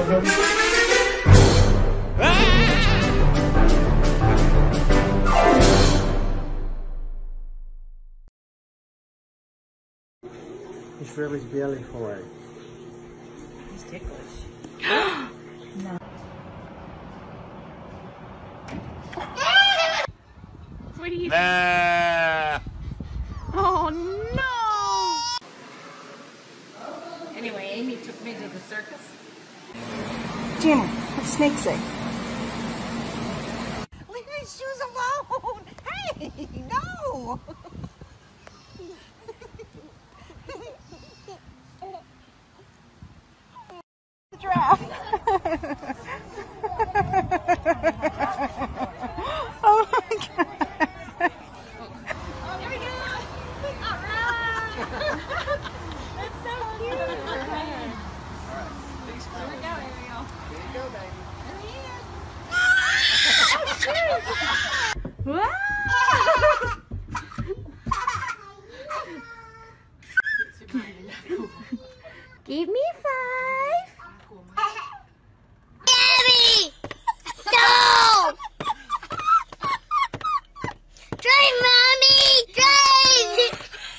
He's really belly for it. He's ticklish. No. What do you think? Oh no! Anyway, Amy took me to the circus. Junior, what snake say? Leave his shoes alone! Hey, no! The giraffe. Oh my god. There we go! Alright! That's so cute! Alright. Here we go, Ariel. Here you go, baby. Wow! Give me 5. Daddy! No! Drive, Mommy! Drive!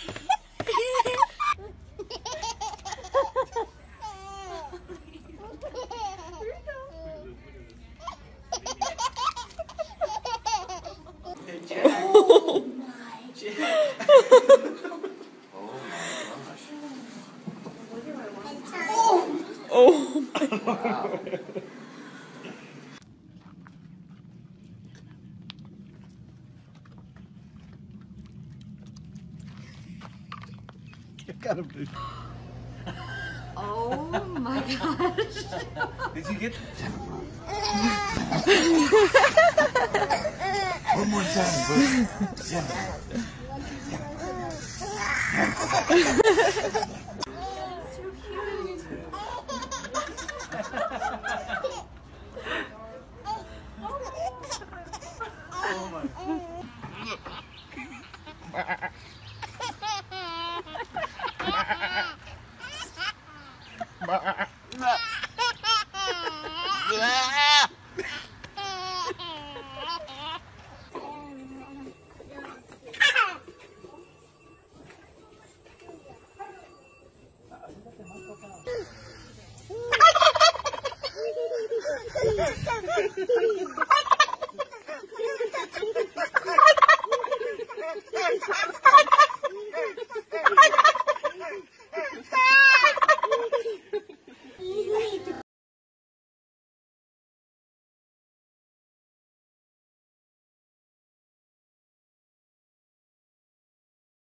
Oh my god. You gotta be. Oh my gosh. Did you get one more time, bro. Oh my.